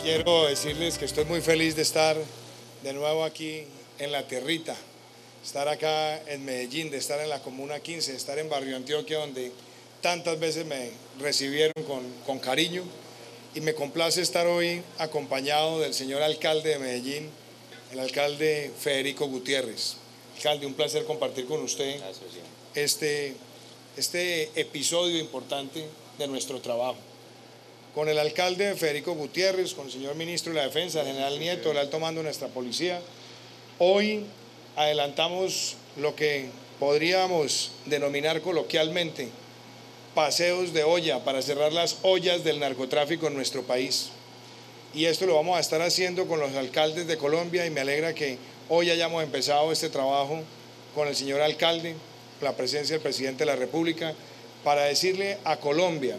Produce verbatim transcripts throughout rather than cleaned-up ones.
Quiero decirles que estoy muy feliz de estar de nuevo aquí en la tierrita, estar acá en Medellín, de estar en la Comuna quince, de estar en Barrio Antioquia, donde tantas veces me recibieron con, con cariño, y me complace estar hoy acompañado del señor alcalde de Medellín, el alcalde Federico Gutiérrez. Alcalde, un placer compartir con usted este, este episodio importante de nuestro trabajo. Con el alcalde Federico Gutiérrez, con el señor ministro de la Defensa, el general Nieto, el alto mando de nuestra policía, hoy adelantamos lo que podríamos denominar coloquialmente paseos de olla para cerrar las ollas del narcotráfico en nuestro país. Y esto lo vamos a estar haciendo con los alcaldes de Colombia, y me alegra que hoy hayamos empezado este trabajo con el señor alcalde, con la presencia del presidente de la República, para decirle a Colombia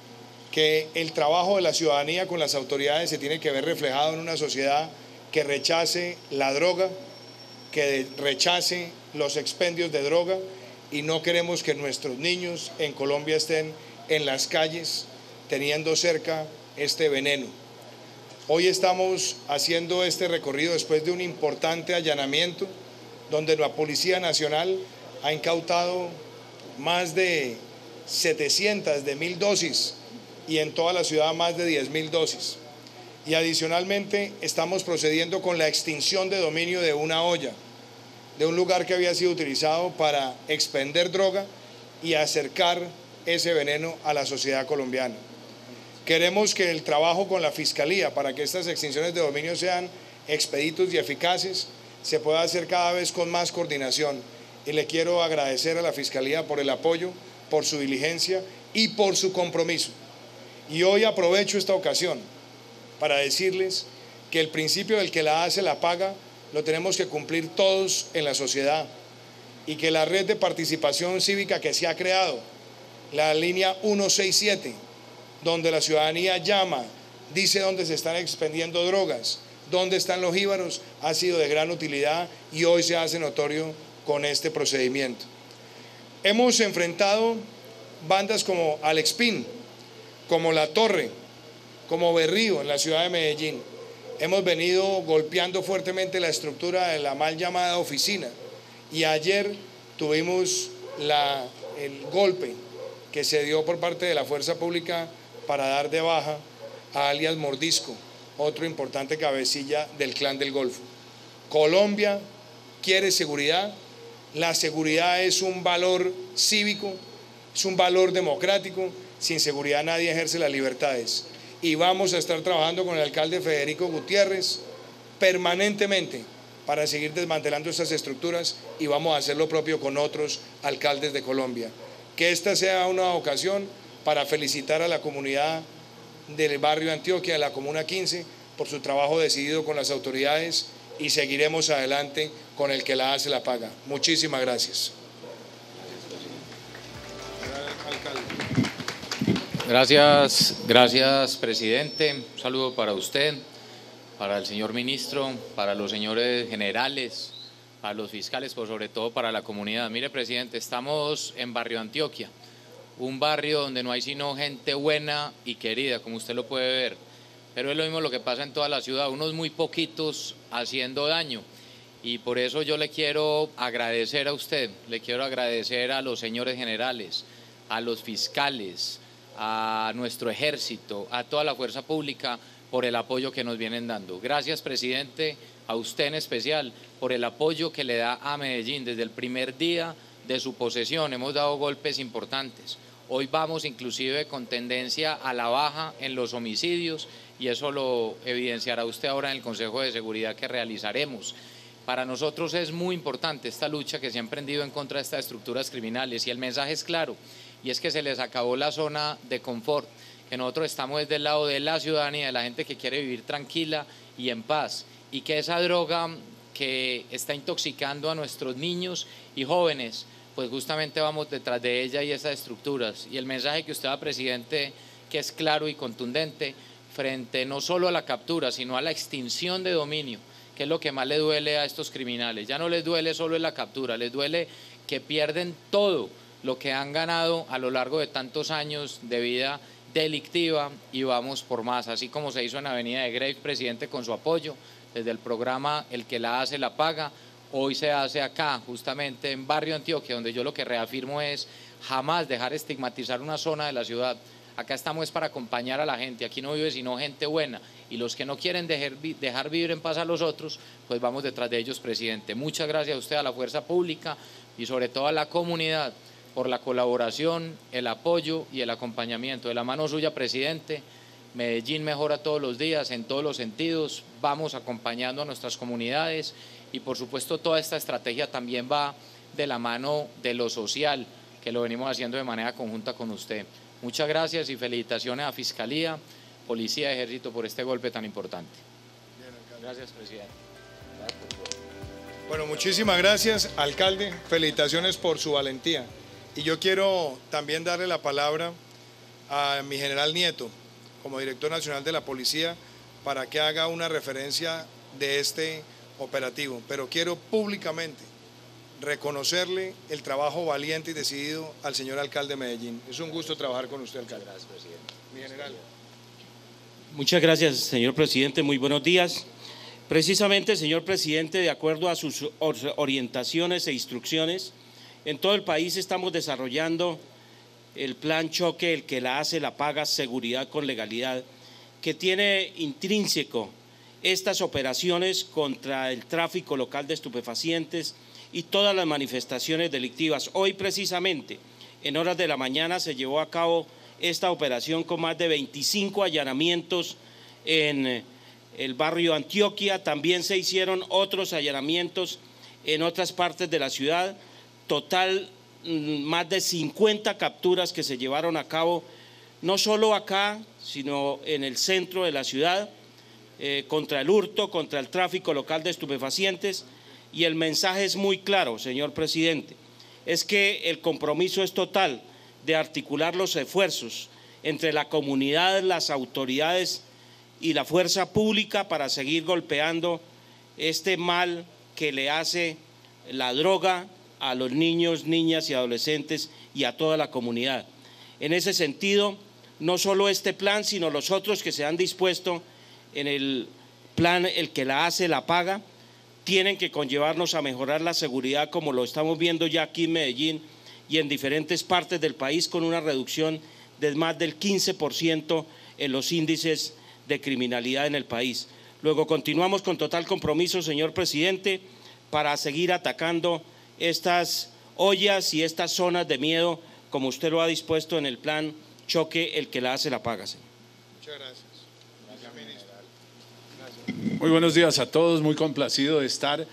que el trabajo de la ciudadanía con las autoridades se tiene que ver reflejado en una sociedad que rechace la droga, que rechace los expendios de droga, y no queremos que nuestros niños en Colombia estén en las calles teniendo cerca este veneno. Hoy estamos haciendo este recorrido después de un importante allanamiento donde la Policía Nacional ha incautado más de setecientas de mil dosis y en toda la ciudad más de diez mil dosis. Y adicionalmente estamos procediendo con la extinción de dominio de una olla, de un lugar que había sido utilizado para expender droga y acercar ese veneno a la sociedad colombiana. Queremos que el trabajo con la Fiscalía para que estas extinciones de dominio sean expeditos y eficaces se pueda hacer cada vez con más coordinación. Y le quiero agradecer a la Fiscalía por el apoyo, por su diligencia y por su compromiso. Y hoy aprovecho esta ocasión para decirles que el principio del que la hace la paga lo tenemos que cumplir todos en la sociedad, y que la red de participación cívica que se ha creado, la línea ciento sesenta y siete, donde la ciudadanía llama, dice dónde se están expendiendo drogas, dónde están los jíbaros, ha sido de gran utilidad y hoy se hace notorio con este procedimiento. Hemos enfrentado bandas como Alexpin, como La Torre, como Berrío en la ciudad de Medellín. Hemos venido golpeando fuertemente la estructura de la mal llamada oficina, y ayer tuvimos la, el golpe que se dio por parte de la fuerza pública para dar de baja a alias Mordisco, otro importante cabecilla del Clan del Golfo. Colombia quiere seguridad, la seguridad es un valor cívico, es un valor democrático. Sin seguridad nadie ejerce las libertades, y vamos a estar trabajando con el alcalde Federico Gutiérrez permanentemente para seguir desmantelando estas estructuras, y vamos a hacer lo propio con otros alcaldes de Colombia. Que esta sea una ocasión para felicitar a la comunidad del barrio Antioquia, de la Comuna quince, por su trabajo decidido con las autoridades, y seguiremos adelante con el que la hace la paga. Muchísimas gracias. Gracias, gracias, presidente. Un saludo para usted, para el señor ministro, para los señores generales, para los fiscales, pero sobre todo para la comunidad. Mire, presidente, estamos en Barrio Antioquia, un barrio donde no hay sino gente buena y querida, como usted lo puede ver. Pero es lo mismo lo que pasa en toda la ciudad, unos muy poquitos haciendo daño. Y por eso yo le quiero agradecer a usted, le quiero agradecer a los señores generales, a los fiscales, a nuestro ejército, a toda la fuerza pública por el apoyo que nos vienen dando. Gracias, presidente, a usted en especial por el apoyo que le da a Medellín desde el primer día de su posesión. Hemos dado golpes importantes. Hoy vamos inclusive con tendencia a la baja en los homicidios, y eso lo evidenciará usted ahora en el Consejo de Seguridad que realizaremos. Para nosotros es muy importante esta lucha que se ha emprendido en contra de estas estructuras criminales, y el mensaje es claro, y es que se les acabó la zona de confort, que nosotros estamos desde el lado de la ciudadanía, de la gente que quiere vivir tranquila y en paz, y que esa droga que está intoxicando a nuestros niños y jóvenes, pues justamente vamos detrás de ella y esas estructuras. Y el mensaje que usted da, presidente, que es claro y contundente, frente no solo a la captura, sino a la extinción de dominio, que es lo que más le duele a estos criminales. Ya no les duele solo la captura, les duele que pierden todo lo que han ganado a lo largo de tantos años de vida delictiva y vamos por más, así como se hizo en Avenida de Grave, presidente, con su apoyo, desde el programa El que la hace la paga, hoy se hace acá, justamente en Barrio Antioquia, donde yo lo que reafirmo es jamás dejar estigmatizar una zona de la ciudad. Acá estamos para acompañar a la gente, aquí no vive sino gente buena, y los que no quieren dejar, dejar vivir en paz a los otros, pues vamos detrás de ellos, presidente. Muchas gracias a usted, a la fuerza pública y sobre todo a la comunidad por la colaboración, el apoyo y el acompañamiento. De la mano suya, presidente, Medellín mejora todos los días en todos los sentidos, vamos acompañando a nuestras comunidades y por supuesto toda esta estrategia también va de la mano de lo social, que lo venimos haciendo de manera conjunta con usted. Muchas gracias y felicitaciones a Fiscalía, Policía y Ejército por este golpe tan importante. Gracias, presidente. Bueno, muchísimas gracias, alcalde. Felicitaciones por su valentía. Y yo quiero también darle la palabra a mi general Nieto, como director nacional de la policía, para que haga una referencia de este operativo. Pero quiero públicamente reconocerle el trabajo valiente y decidido al señor alcalde de Medellín. Es un gusto trabajar con usted, alcalde. Gracias, presidente. Mi general. Muchas gracias, señor presidente. Muy buenos días. Precisamente, señor presidente, de acuerdo a sus orientaciones e instrucciones, en todo el país estamos desarrollando el plan choque, el que la hace, la paga, seguridad con legalidad, que tiene intrínseco estas operaciones contra el tráfico local de estupefacientes y todas las manifestaciones delictivas. Hoy precisamente, en horas de la mañana, se llevó a cabo esta operación con más de veinticinco allanamientos en el barrio Antioquia. También se hicieron otros allanamientos en otras partes de la ciudad. Total, más de cincuenta capturas que se llevaron a cabo, no solo acá, sino en el centro de la ciudad, eh, contra el hurto, contra el tráfico local de estupefacientes. Y el mensaje es muy claro, señor presidente, es que el compromiso es total de articular los esfuerzos entre la comunidad, las autoridades y la fuerza pública para seguir golpeando este mal que le hace la droga a los niños, niñas y adolescentes y a toda la comunidad. En ese sentido, no solo este plan, sino los otros que se han dispuesto en el plan El que la hace, la paga, tienen que conllevarnos a mejorar la seguridad, como lo estamos viendo ya aquí en Medellín y en diferentes partes del país, con una reducción de más del quince por ciento en los índices de criminalidad en el país. Luego continuamos con total compromiso, señor presidente, para seguir atacando estas ollas y estas zonas de miedo, como usted lo ha dispuesto en el plan choque, el que la hace la paga, señor. Muchas gracias. Gracias, ministro. Gracias. Muy buenos días a todos, muy complacido de estar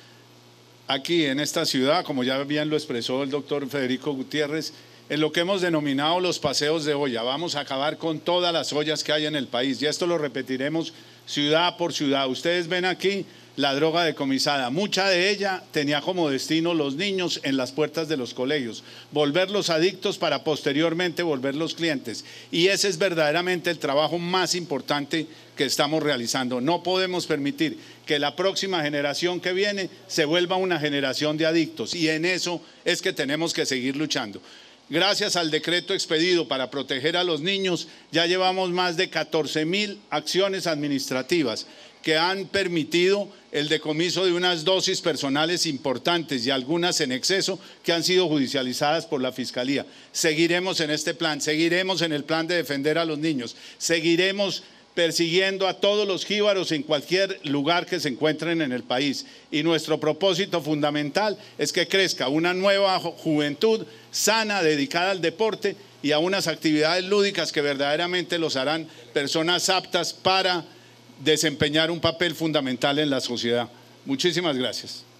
aquí en esta ciudad, como ya bien lo expresó el doctor Federico Gutiérrez, en lo que hemos denominado los paseos de olla. Vamos a acabar con todas las ollas que hay en el país y esto lo repetiremos ciudad por ciudad. Ustedes ven aquí la droga decomisada, mucha de ella tenía como destino los niños en las puertas de los colegios, volverlos adictos para posteriormente volverlos clientes, y ese es verdaderamente el trabajo más importante que estamos realizando. No podemos permitir que la próxima generación que viene se vuelva una generación de adictos, y en eso es que tenemos que seguir luchando. Gracias al decreto expedido para proteger a los niños, ya llevamos más de catorce mil acciones administrativas que han permitido el decomiso de unas dosis personales importantes y algunas en exceso que han sido judicializadas por la Fiscalía. Seguiremos en este plan, seguiremos en el plan de defender a los niños, seguiremos persiguiendo a todos los jíbaros en cualquier lugar que se encuentren en el país. Y nuestro propósito fundamental es que crezca una nueva juventud sana, dedicada al deporte y a unas actividades lúdicas que verdaderamente los harán personas aptas para desempeñar un papel fundamental en la sociedad. Muchísimas gracias.